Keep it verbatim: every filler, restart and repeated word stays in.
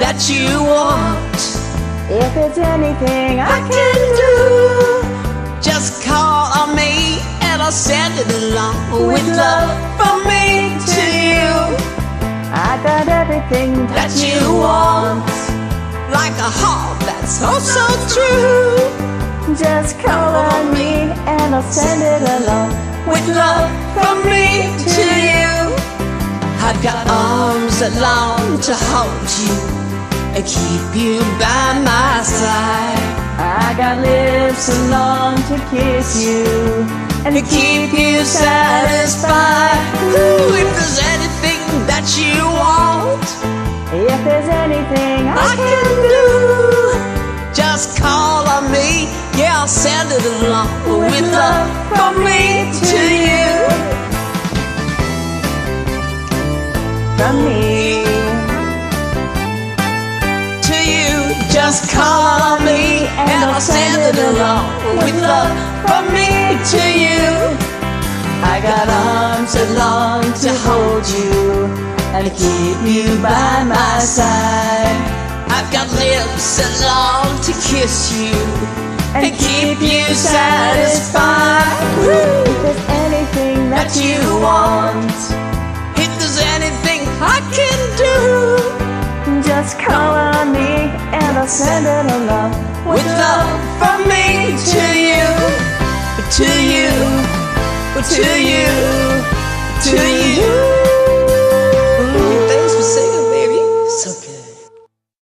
that you want, if there's anything I I can do, just call on me and I'll send it along with love from me to you. I got everything That you want, like a heart that's oh so true. Just call on me and I'll send it along With love from me to you. I've got arms that long to hold you and keep you by my side, I got lips that long to kiss you and to keep you satisfied. Ooh, if there's anything that you want, if there's anything I I can do, just call on me, yeah, I'll send it along with love from me to you. from me To you, just call on me and I'll send it along with love from me to you. I got arms that long to hold you and keep you by my side. I've got lips that long to kiss you and keep you satisfied. Woo! if there's anything That that you want, if there's anything I can do, just call on me and I'll send it along with love from me to you, to you, to you, to you.